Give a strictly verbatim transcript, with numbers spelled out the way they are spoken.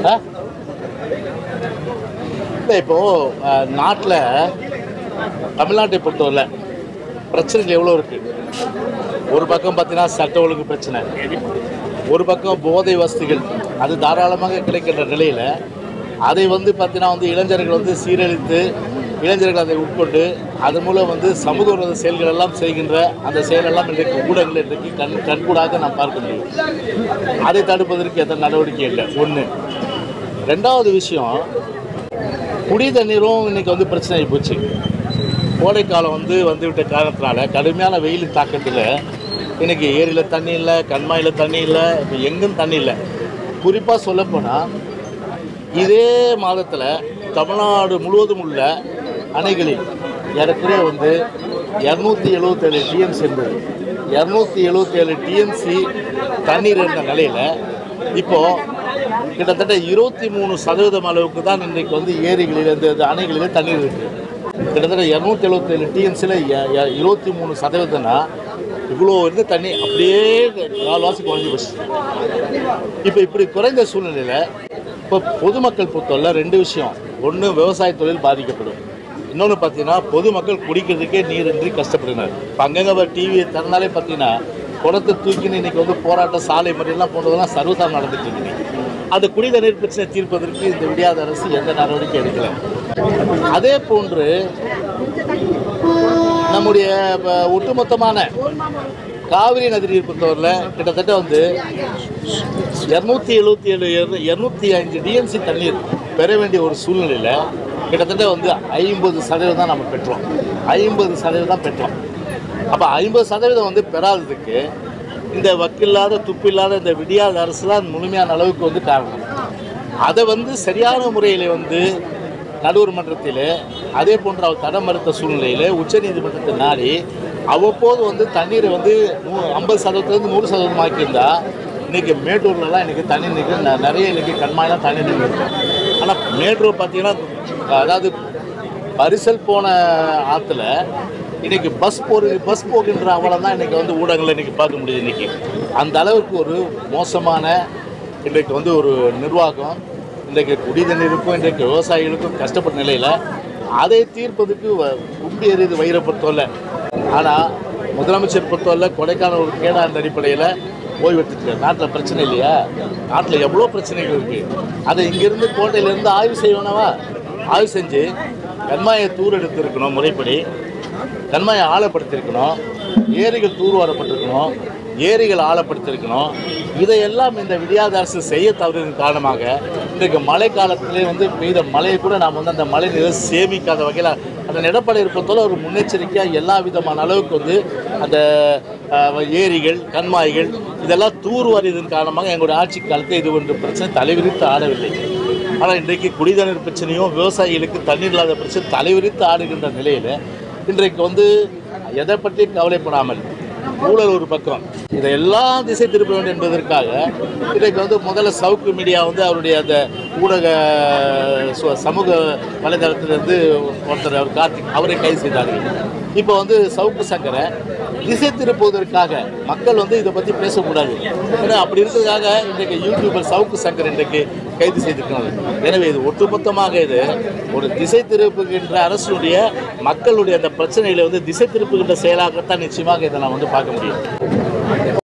இல்லை இப்போது நாட்டில் தமிழ்நாட்டை பொறுத்தவரை பிரச்சனைகள் எவ்வளோ இருக்குது. ஒரு பக்கம் பார்த்தீங்கன்னா சட்ட ஒழுங்கு பிரச்சனை, ஒரு பக்கம் போதை வசதிகள் அது தாராளமாக கிடைக்கின்ற நிலையில் அதை வந்து பார்த்தீங்கன்னா வந்து இளைஞர்கள் வந்து சீரழித்து இளைஞர்கள் அதை உட்கொண்டு அதன் மூலம் வந்து சமூக விரோத செயல்கள் எல்லாம் செய்கின்ற அந்த செயலெல்லாம் இன்றைக்கு ஊடகங்கள் இன்றைக்கு கண் கண்கூடாக நாம் பார்க்க முடியும். அதை தடுப்பதற்கு எந்த நடவடிக்கை இல்லை. ஒன்று. ரெண்டாவது விஷயம், குடி தண்ணீரும் இன்றைக்கி வந்து பிரச்சனை ஆகி போச்சு. கோடைக்காலம் வந்து வந்துவிட்ட காரணத்தினால கடுமையான வெயில் தாக்கத்தில் இன்றைக்கி ஏரியில் தண்ணி இல்லை, கண்மாயில் தண்ணி இல்லை, இப்போ எங்கும் தண்ணி இல்லை. குறிப்பாக சொல்லப்போனால் இதே மாதத்தில் தமிழ்நாடு முழுவதும் உள்ள அணைகளில் ஏறக்குறைய வந்து இரநூத்தி எழுபத்தேழு டிஎம்சி இருந்தது. இரநூத்தி எழுபத்தேழு டிஎம்சி தண்ணீர் இருந்த நிலையில் இப்போது கிட்டத்தட்ட இருபத்தி மூணு சதவீதம் அளவுக்கு தான் இன்றைக்கு வந்து ஏரிகளில் இந்த அணைகளில் தண்ணீர் இருக்குது. கிட்டத்தட்ட இரநூத்தி எழுபத்தேழு டிஎம்சியில் இருபத்தி மூணு சதவீதம்னா இவ்வளோ இருந்து தண்ணி அப்படியே கால்வாசி குறைஞ்சி போச்சு. இப்போ இப்படி குறைந்த சூழ்நிலையில் இப்போ பொதுமக்கள் பொறுத்தவரை ரெண்டு விஷயம். ஒன்று, விவசாய தொழில் பாதிக்கப்படும். இன்னொன்று பார்த்தீங்கன்னா பொதுமக்கள் குடிக்கிறதுக்கே நீரின்றி கஷ்டப்படுகிறார். இப்போ அங்கங்கே டிவியை திறந்தாலே பார்த்தீங்கன்னா குடத்தை தூக்கின்னு இன்றைக்கி வந்து போராட்டம், சாலை மறியெல்லாம் போன்றதெல்லாம் சர்வசாரம் நடந்துட்டு இருக்குது. அந்த குடித நீர் பிரச்சனை தீர்ப்பதற்கு இந்த விடியாத அரசு எந்த நடவடிக்கை எடுக்கலை. அதே போன்று நம்முடைய ஒட்டுமொத்தமான காவிரி நதிநீர் பொறுத்தவரையில் கிட்டத்தட்ட வந்து இரநூத்தி எழுபத்தி ஏழு இரநூத்தி அஞ்சு டிஎம்சி தண்ணீர் பெற வேண்டிய ஒரு சூழ்நிலையில் கிட்டத்தட்ட வந்து ஐம்பது சதவீதம் தான் நம்ம பெற்றோம். ஐம்பது சதவீதம் தான் பெற்றோம். அப்போ ஐம்பது சதவீதம் வந்து பெறாததுக்கு இந்த வக்கில்லாத துப்பில்லாத இந்த விடியாத அரசு தான் முழுமையான அளவுக்கு வந்து காரணம். அதை வந்து சரியான முறையில் வந்து நடுவர் மன்றத்தில் அதே போன்ற அவர் தடம் மறுத்த சூழ்நிலையில் உச்சநீதிமன்றத்தை நாடி அவ்வப்போது வந்து தண்ணீரை வந்து நூ ஐம்பது சதவீதத்துலேருந்து நூறு சதவீதம் ஆக்கியிருந்தால் இன்றைக்கி மேட்டூர்லலாம் இன்றைக்கி தண்ணி நிற்க நிறைய இன்றைக்கி கண்மாயெல்லாம் தண்ணி நிற்கும். ஆனால் மேட்டூர் பார்த்திங்கன்னா அதாவது பரிசல் போன ஆற்றுல இன்றைக்கி பஸ் போகிற பஸ் போகின்ற அவலம் தான் இன்றைக்கி வந்து ஊடகங்களை இன்றைக்கி பார்க்க முடியுது. இன்றைக்கி அந்த அளவுக்கு ஒரு மோசமான இன்றைக்கு வந்து ஒரு நிர்வாகம் இன்றைக்கு குடி தண்ணீருக்கும் இன்றைக்கு விவசாயிகளுக்கும் கஷ்டப்பட்ட நிலையில் அதை தீர்ப்பதுக்கு கும்பி எறிது வயிறை பொறுத்தவரை. ஆனால் முதலமைச்சர் பொறுத்தவரை கொடைக்கானல் ஒரு கேடாந்த அடிப்படையில் ஓய்வெடுத்துட்டு நாட்டில் பிரச்சனை இல்லையா? நாட்டில் எவ்வளோ பிரச்சனைகள் இருக்குது. அதை இங்கேருந்து கோட்டையிலேருந்து ஆய்வு செய்யணும்னாவா? ஆய்வு செஞ்சு கண்மாயை தூர் எடுத்திருக்கணும், முறைப்படி கண்மாயை ஆழப்படுத்தியிருக்கணும், ஏரிகள் தூர்வாரப்பட்டிருக்கணும், ஏரிகள் ஆழப்படுத்தியிருக்கணும். இதையெல்லாம் இந்த விடியாத அரசு செய்ய தவறின் காரணமாக இன்றைக்கு மழை காலத்திலே வந்து பெய்த மழையை கூட நாம் வந்து அந்த மழை நீரை சேமிக்காத வகையில் அந்த எடப்பாடி இருப்பதோடு ஒரு முன்னெச்சரிக்கையாக எல்லா விதமான அளவுக்கு வந்து அந்த ஏரிகள் கண்மாய்கள் இதெல்லாம் தூர்வாரியதன் காரணமாக எங்களுடைய ஆட்சி காலத்தில் இது ஒன்று பிரச்சனை தலைவிரித்து ஆடவில்லை. ஆனால் இன்றைக்கு குடிதண்ணீர் பிரச்சனையும் விவசாயிகளுக்கு தண்ணீர் இல்லாத பிரச்சனை தலைவிரித்து ஆடுகின்ற நிலையில் இன்றைக்கு வந்து எதை பற்றி கவலைப்படாமல் ஊழல் ஒரு பக்கம் இதையெல்லாம் திசை திருப்ப வேண்டும் என்பதற்காக இன்றைக்கு வந்து முதல்ல சவுக்கு மீடியா வந்து அவருடைய அந்த ஊடக சமூக வலைதளத்திலிருந்து ஒருத்தர் அவர் கார்த்திக் அவரை கைது செய்தார்கள். இப்போ வந்து சவுக்கு சங்கரை திசை திருப்புவதற்காக மக்கள் வந்து இதை பற்றி பேசக்கூடாது, ஏன்னா அப்படி இருக்கிறதுக்காக இன்றைக்கு யூடியூபர் சவுக்கு சங்கர் இன்றைக்கு கைது செய்திருக்கிறாங்க. எனவே இது ஒட்டுமொத்தமாக இது ஒரு திசை திருப்புகின்ற அரசுடைய மக்களுடைய அந்த பிரச்சனைகளை வந்து திசை திருப்புகின்ற செயலாகத்தான் நிச்சயமாக இதை நான் வந்து பார்க்க முடியும்.